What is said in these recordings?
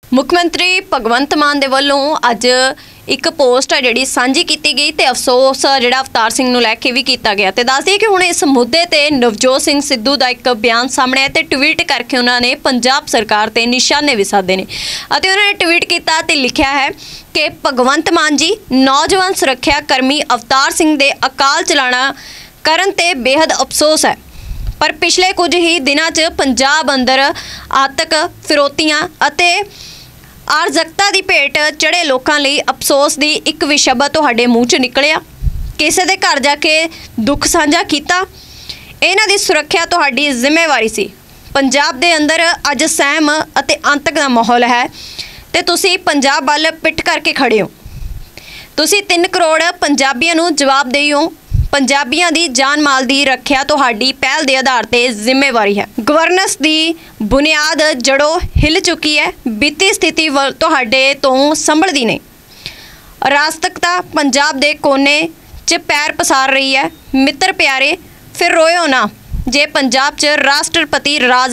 मुख्यमंत्री भगवंत मान दे वल्लों अज एक पोस्ट है जिहड़ी सांझी की गई तो अफसोस जिहड़ा अवतार सिंह नूं लैके भी किया गया। तो दस दिए कि हुण इस मुद्दे ते नवजोत सिंह सिद्धू का एक बयान सामने आया तो ट्वीट करके उन्होंने पंजाब सरकार ते निशाने भी साधे ने। उन्होंने ट्वीट किया तो लिखा है कि भगवंत मान जी नौजवान सुरक्षा कर्मी अवतार सिंह दे अकाल चलाना करन ते बेहद अफसोस है, पर पिछले कुछ ही दिनों च पंजाब अंदर आतक फिरौतियां अते आरजकता की भेट चढ़े लोगों लिए अफसोस की एक भी शब्द तुहाडे मूँह च निकलिया। किसी के घर जाके दुख साझा किया, इन्हां दी सुरक्षा तुहाडी जिम्मेवारी सी। पंजाब दे अंदर अज सहम अते आतंक का माहौल है ते तुसी पंजाब वाल पिट करके खड़े हो। तुसी 3 करोड़ पंजाबियों नूं जवाबदेही हो। पंजाबियों की जान माल की रखिया तुहाडी पहल के आधार पर जिम्मेवारी है। गवर्नेंस की बुनियाद जड़ों हिल चुकी है, बीती स्थिति तुहाडे तो संभलदी नहीं। अराजकता पंजाब के कोने च पैर पसार रही है। मित्र प्यारे फिर रोयो ना जे पंजाब च राष्ट्रपति राज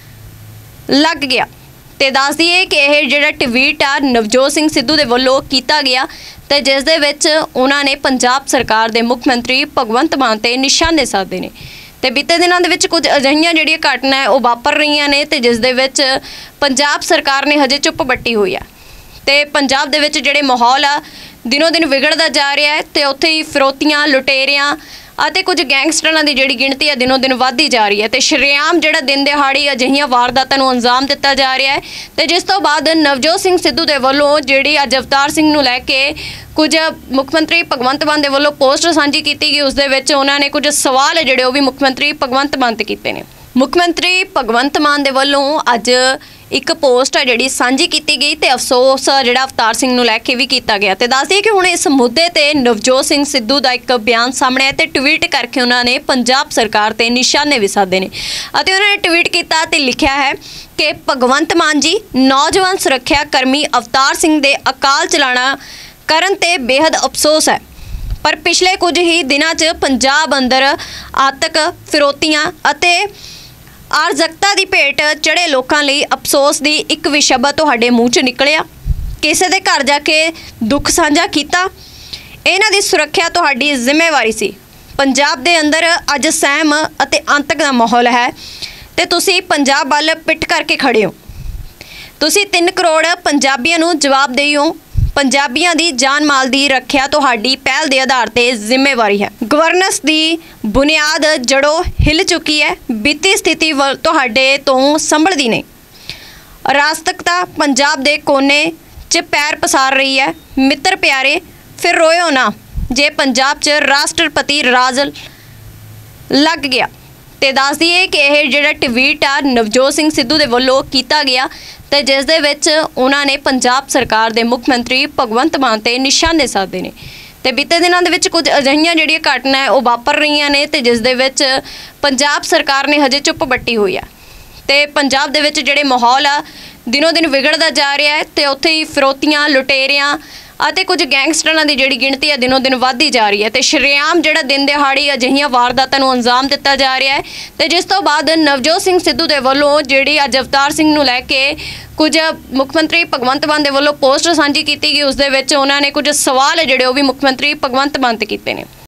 लग गया। तो दस दिए कि यह जो ट्वीट आ नवजोत सिंह सिद्धू के वलों किया गया तो जिस दे विच उन्होंने पंजाब सरकार के मुख्यमंत्री भगवंत मान ते निशाने साधे ने। तो बीते दिनों के कुछ अजिहियां जिहड़ियां घटना वो वापर रही ने तो जिस दे विच पंजाब सरकार ने हजे चुप बट्टी हुई है। तो पंजाब दे विच जिहड़े माहौल आ दिनों दिन विगड़ता जा रहा है तो उत्थे ही फिरौतियां लुटेरियां ਅਤੇ कुछ गैंगस्टरां की जिहड़ी गिणती है दिनों दिन वधदी जा रही है। तो शरेआम जिहड़ा दिन दिहाड़ी अजिहियां वारदातां नूं अंजाम दिता जा रहा है। तो जिस तो बाद नवजोत सिंह सिद्धू के वलों जिहड़ी अज अवतार सिंह नूं लैके कुछ मुख्यमंत्री भगवंत मान के वलों पोस्ट सांझी की गई, उस दे विच उन्होंने कुछ सवाल जिहड़े वो भी मुख्यमंत्री भगवंत मान ते कीते ने। मुख्यमंत्री भगवंत मान के वलों अज एक पोस्ट है जिहड़ी सांझी की गई तो अफसोस जिहड़ा अवतार सिंह नूं लैके भी किया गया। तो दस दिए कि हुण इस मुद्दे ते नवजोत सिंह सिद्धू का एक बयान सामने आया तो ट्वीट करके उन्होंने पंजाब सरकार ते निशाने भी साधे ने। उन्होंने ट्वीट किया तो लिखा है कि भगवंत मान जी नौजवान सुरक्षा कर्मी अवतार सिंह दे अकाल चलाना करन ते बेहद अफसोस है, पर पिछले कुछ ही दिनों च पंजाब अंदर आतक फिरौतियां अते आरजकता की भेट चढ़े लोगों लिए अफसोस की एक भी शब्द तुहाडे मूँह च निकलिया। किसी के घर जाके दुख साझा किया, इन्हां दी सुरक्षा तुहाडी जिम्मेवारी सी। पंजाब दे अंदर अज सहम अते आतंक का माहौल है तो तुसी पंजाब वाल पिट करके खड़े हो। तुसी 3 करोड़ पंजाबियों नूं जवाबदेही हो। पंजाबियों की जान माल की रखिया तुहाडी पहल के आधार पर जिम्मेवारी है। गवर्नेंस की बुनियाद जड़ों हिल चुकी है, बीती स्थिति तुहाडे तो संभलदी नहीं। अराजकता पंजाब के कोने च पैर पसार रही है। मित्र प्यारे फिर रोयो ना जे पंजाब च राष्ट्रपति राज लग गया। तो दस दिए कि यह जो ट्वीट आ नवजोत सिंह सिद्धू के वलों किया गया तो जिस दे विच उन्होंने पंजाब सरकार के मुख्यमंत्री भगवंत मान ते निशाने साधे ने। तो बीते दिनों के कुछ अजिहियां जिहड़ियां घटना वो वापर रही ने तो जिस दे विच पंजाब सरकार ने हजे चुप बट्टी हुई है। तो पंजाब दे विच जिहड़े माहौल आ दिनों दिन विगड़ता जा रहा है तो उत्थे ही फिरौतियां लुटेरियां ਅਤੇ कुछ गैंगस्टरां की जिहड़ी गिणती है दिनों दिन वधदी जा रही है। तो शरेआम जिहड़ा दिन दिहाड़ी अजिहियां वारदातां नूं अंजाम दिता जा रहा है। तो जिस तो बाद नवजोत सिंह सिद्धू के वलों जिहड़ी अज अवतार सिंह नूं लैके कुछ मुख्यमंत्री भगवंत मान के वलों पोस्ट सांझी की गई, उस दे विच उन्होंने कुछ सवाल जिहड़े वो भी मुख्यमंत्री भगवंत मान ते कीते ने।